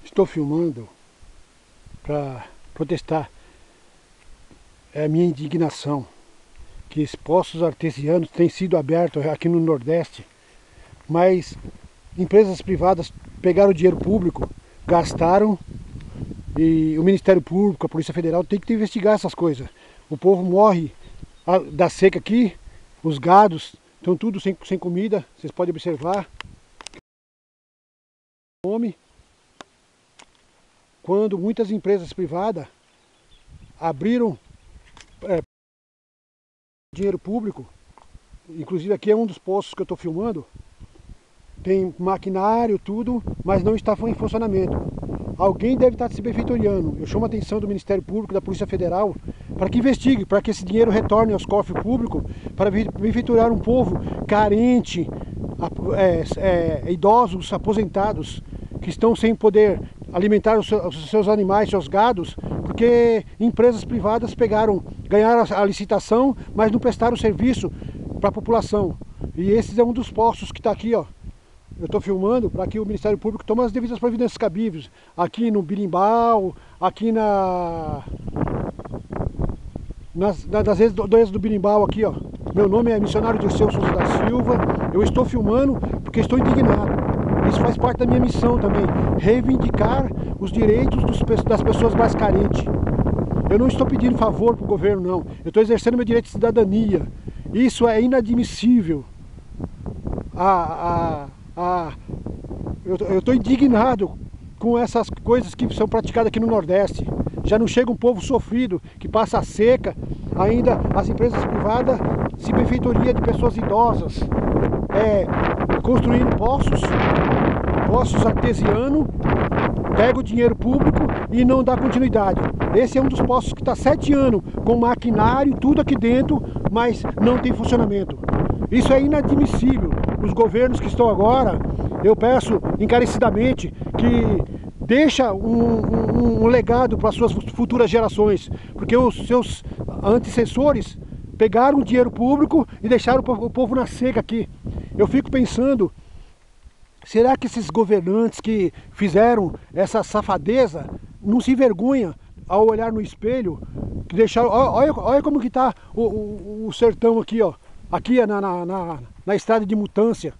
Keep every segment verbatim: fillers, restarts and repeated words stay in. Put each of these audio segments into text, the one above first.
Estou filmando para protestar é a minha indignação que esses poços artesianos têm sido abertos aqui no Nordeste, mas empresas privadas pegaram o dinheiro público, gastaram, e o Ministério Público, a Polícia Federal tem que investigar essas coisas. O povo morre da seca aqui, os gados estão tudo sem, sem comida, vocês podem observar. Fome. Quando muitas empresas privadas abriram é, dinheiro público, inclusive aqui é um dos poços que eu estou filmando, tem maquinário, tudo, mas não está em funcionamento. Alguém deve estar se benfeitoriando. Eu chamo a atenção do Ministério Público, da Polícia Federal, para que investigue, para que esse dinheiro retorne aos cofres públicos, para benfeitoriar um povo carente, é, é, idosos, aposentados, que estão sem poder alimentar os seus animais, seus gados, porque empresas privadas pegaram, ganharam a licitação, mas não prestaram serviço para a população. E esse é um dos postos que está aqui, ó. Eu estou filmando para que o Ministério Público tome as devidas providências cabíveis. Aqui no Birimbau, aqui na... Nas, nas redondezas do Birimbau aqui, ó. Meu nome é Missionário Dirceu Souza da Silva. Eu estou filmando porque estou indignado. Isso faz parte da minha missão também, reivindicar os direitos dos, das pessoas mais carentes. Eu não estou pedindo favor para o governo, não. Eu estou exercendo meu direito de cidadania. Isso é inadmissível. A, a, a, eu estou indignado com essas coisas que são praticadas aqui no Nordeste. Já não chega um povo sofrido, que passa a seca, ainda as empresas privadas se benfeitoria de pessoas idosas, é, construindo poços, poços artesianos, pega o dinheiro público e não dá continuidade. Esse é um dos poços que está sete anos com maquinário, tudo aqui dentro, mas não tem funcionamento. Isso é inadmissível. Os governos que estão agora, eu peço encarecidamente que deixa um, um, um legado para as suas futuras gerações, porque os seus antecessores pegaram o dinheiro público e deixaram o povo na seca aqui. Eu fico pensando, será que esses governantes que fizeram essa safadeza não se envergonham ao olhar no espelho? Que deixaram, olha, olha como que está o, o, o sertão aqui, ó. Aqui é na, na, na, na estrada de Mutância,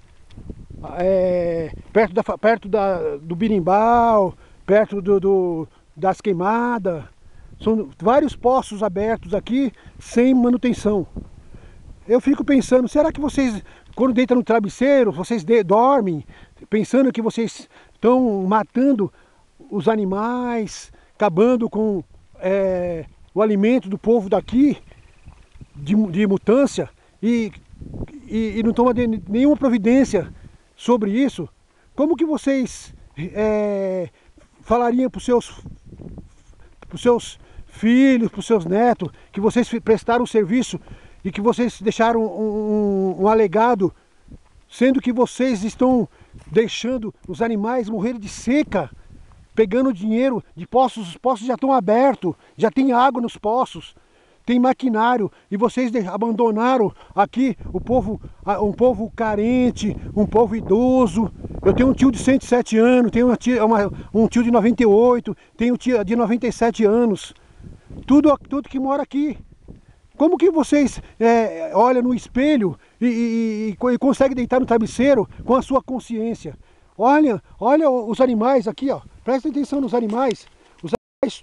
é, perto, da, perto da, do Birimbau, perto do, do, das queimadas. São vários poços abertos aqui sem manutenção. Eu fico pensando, será que vocês, quando deitam no travesseiro, vocês de, dormem pensando que vocês estão matando os animais, acabando com é, o alimento do povo daqui, de, de Mutância, e, e, e não tomam nenhuma providência sobre isso? Como que vocês é, falariam para os seus, pros seus filhos, para os seus netos, que vocês prestaram o serviço e que vocês deixaram um, um, um alegado, sendo que vocês estão deixando os animais morrerem de seca, pegando dinheiro de poços, os poços já estão abertos, já tem água nos poços, tem maquinário, e vocês abandonaram aqui o povo, um povo carente, um povo idoso. Eu tenho um tio de cento e sete anos, tenho uma tia, uma, um tio de noventa e oito, tenho um tio de noventa e sete anos, tudo, tudo que mora aqui. Como que vocês é, olham no espelho e, e, e, e conseguem deitar no travesseiro com a sua consciência? Olha, olha os animais aqui, ó. Presta atenção nos animais. Os animais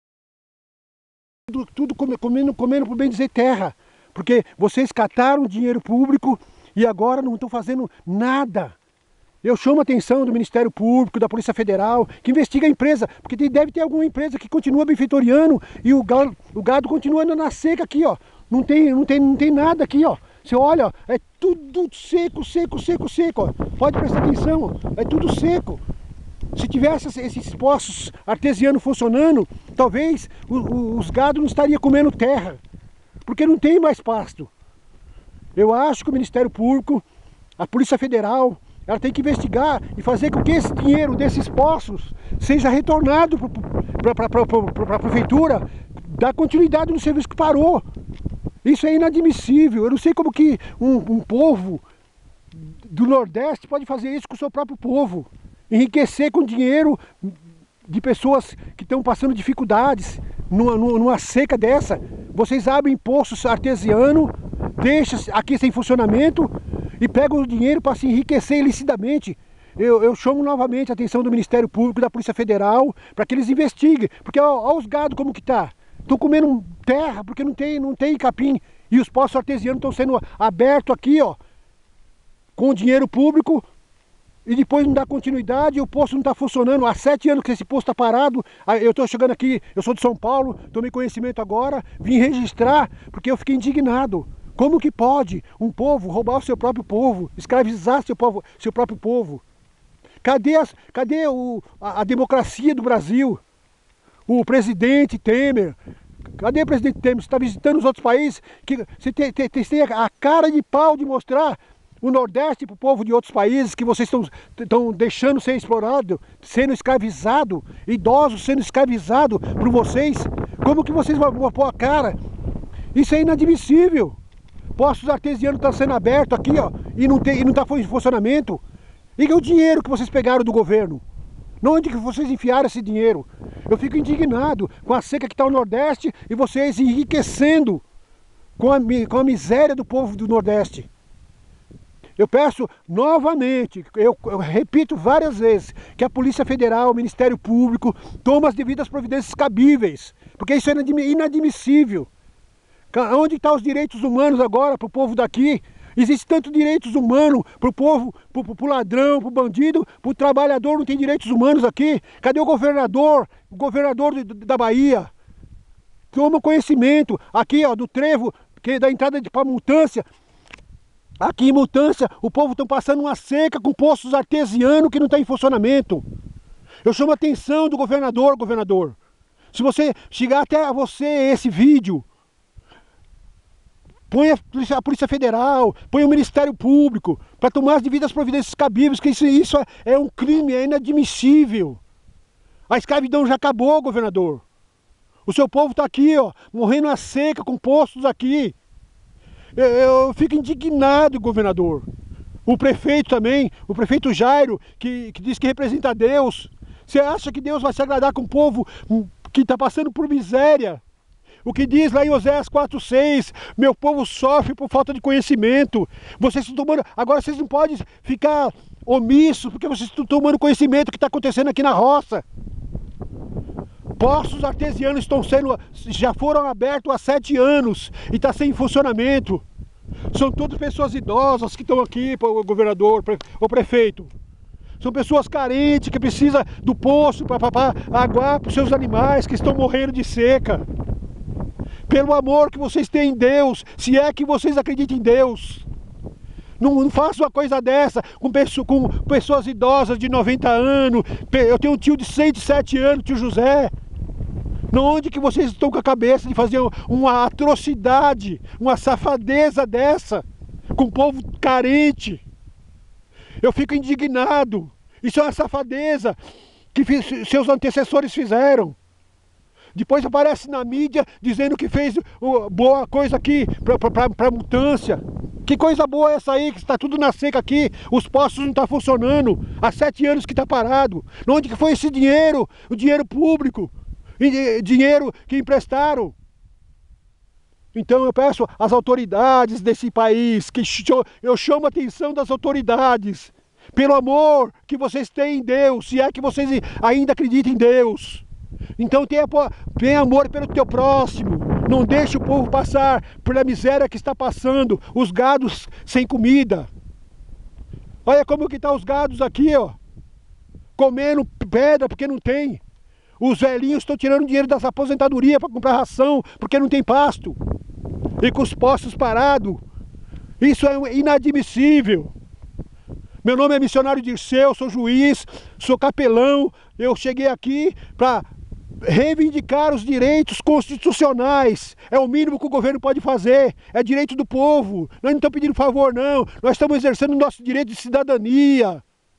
tudo, tudo comendo, comendo por bem dizer terra. Porque vocês cataram dinheiro público e agora não estão fazendo nada. Eu chamo a atenção do Ministério Público, da Polícia Federal, que investiga a empresa, porque deve ter alguma empresa que continua benfeitoriando e o gado, o gado continua na seca aqui, ó. Não tem, não tem, não tem nada aqui, ó. Você olha, ó, é tudo seco, seco, seco, seco, ó. Pode prestar atenção, ó. É tudo seco. Se tivesse esses poços artesianos funcionando, talvez o, o, os gados não estariam comendo terra, porque não tem mais pasto. Eu acho que o Ministério Público, a Polícia Federal, ela tem que investigar e fazer com que esse dinheiro desses poços seja retornado para a prefeitura, dar continuidade no serviço que parou. Isso é inadmissível. Eu não sei como que um, um povo do Nordeste pode fazer isso com o seu próprio povo. enriquecer com dinheiro de pessoas que estão passando dificuldades numa, numa seca dessa. Vocês abrem poços artesianos, deixam aqui sem funcionamento e pegam o dinheiro para se enriquecer ilicitamente. Eu, eu chamo novamente a atenção do Ministério Público, da Polícia Federal, para que eles investiguem. Porque olha os gados como que tá. Estão comendo terra porque não tem, não tem capim. E os poços artesianos estão sendo abertos aqui, ó, com dinheiro público. E depois não dá continuidade, o poço não está funcionando. Há sete anos que esse poço está parado. Eu estou chegando aqui, eu sou de São Paulo, tomei conhecimento agora, vim registrar, porque eu fiquei indignado. Como que pode um povo roubar o seu próprio povo, escravizar seu, povo, seu próprio povo? Cadê, as, cadê o, a, a democracia do Brasil? O presidente Temer, cadê o presidente Temer? Você está visitando os outros países, que você tem, tem, tem a cara de pau de mostrar o Nordeste para o povo de outros países que vocês estão deixando ser explorado, sendo escravizado, idosos sendo escravizados por vocês. Como que vocês vão pôr a cara? Isso é inadmissível. Poços artesianos estão sendo abertos aqui, ó, e não está em funcionamento. E o dinheiro que vocês pegaram do governo? Onde que vocês enfiaram esse dinheiro? Eu fico indignado com a seca que está no Nordeste e vocês enriquecendo com a, com a miséria do povo do Nordeste. Eu peço novamente, eu, eu repito várias vezes, que a Polícia Federal, o Ministério Público, tome as devidas providências cabíveis, porque isso é inadmissível. Onde estão os direitos humanos agora para o povo daqui? Existe tanto direitos humanos para o povo, para o ladrão, para o bandido, para o trabalhador, não tem direitos humanos aqui. Cadê o governador, o governador de, da Bahia? Toma conhecimento aqui, ó, do trevo, que da entrada de para Mutância. Aqui em Mutância, o povo está passando uma seca com poços artesianos que não está em funcionamento. Eu chamo a atenção do governador, governador. Se você chegar até você esse vídeo, põe a Polícia, a Polícia Federal, põe o Ministério Público para tomar as devidas providências cabíveis, que isso, isso é, é um crime, é inadmissível. A escravidão já acabou, governador. O seu povo está aqui, ó, morrendo na seca, com postos aqui. Eu, eu fico indignado, governador. O prefeito também, o prefeito Jairo, que, que diz que representa Deus. Você acha que Deus vai se agradar com o povo que está passando por miséria? O que diz lá em Oséias quatro, seis, meu povo sofre por falta de conhecimento. Vocês estão tomando, agora vocês não podem ficar omissos, porque vocês estão tomando conhecimento do que está acontecendo aqui na roça. Poços artesianos estão sendo, já foram abertos há sete anos e está sem funcionamento. São todas pessoas idosas que estão aqui, o governador, o prefeito. São pessoas carentes que precisam do poço para aguar para os seus animais que estão morrendo de seca. Pelo amor que vocês têm em Deus, se é que vocês acreditam em Deus. Não, não façam uma coisa dessa com, pessoa, com pessoas idosas de noventa anos. Eu tenho um tio de cento e sete anos, tio José. Onde que vocês estão com a cabeça de fazer uma atrocidade, uma safadeza dessa, com o povo carente? Eu fico indignado. Isso é uma safadeza que seus antecessores fizeram. Depois aparece na mídia dizendo que fez uh, boa coisa aqui para Mutância. Que coisa boa é essa aí, que está tudo na seca aqui, os postos não estão funcionando, há sete anos que está parado. Onde que foi esse dinheiro? O dinheiro público, e, dinheiro que emprestaram. Então eu peço às autoridades desse país, que eu chamo a atenção das autoridades, pelo amor que vocês têm em Deus, se é que vocês ainda acreditam em Deus. Então tenha, tenha amor pelo teu próximo, não deixe o povo passar pela miséria que está passando, os gados sem comida. Olha como que estão os gados aqui, ó, comendo pedra porque não tem. Os velhinhos estão tirando dinheiro das aposentadorias para comprar ração porque não tem pasto. E com os postos parados. Isso é inadmissível. Meu nome é Missionário Dirceu, sou juiz, sou capelão. Eu cheguei aqui para reivindicar os direitos constitucionais. É o mínimo que o governo pode fazer. É direito do povo. Nós não estamos pedindo favor, não. Nós estamos exercendo o nosso direito de cidadania.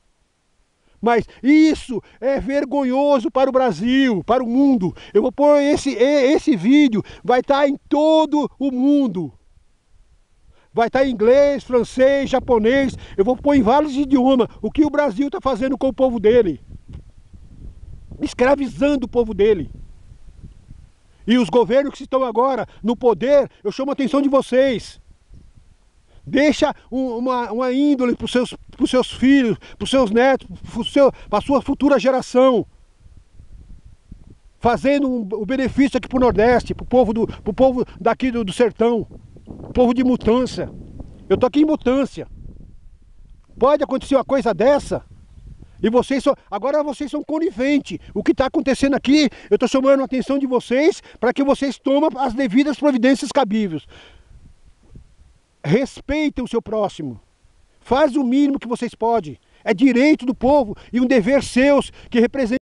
Mas isso é vergonhoso para o Brasil, para o mundo. Eu vou pôr esse, esse vídeo, vai estar em todo o mundo. vai estar em inglês, francês, japonês, eu vou pôr em vários idiomas o que o Brasil está fazendo com o povo dele. Escravizando o povo dele. E os governos que estão agora no poder, eu chamo a atenção de vocês. Deixa um, uma, uma índole para os seus, pros seus filhos, para os seus netos, para a sua futura geração. Fazendo um, o benefício aqui para o Nordeste, para o povo, do, pro povo daqui do, do sertão. Povo de Mutância. Eu estou aqui em Mutância. Pode acontecer uma coisa dessa? E vocês são, agora vocês são coniventes. O que está acontecendo aqui, eu estou chamando a atenção de vocês para que vocês tomem as devidas providências cabíveis. Respeitem o seu próximo. Faz o mínimo que vocês podem. É direito do povo e um dever seus que representa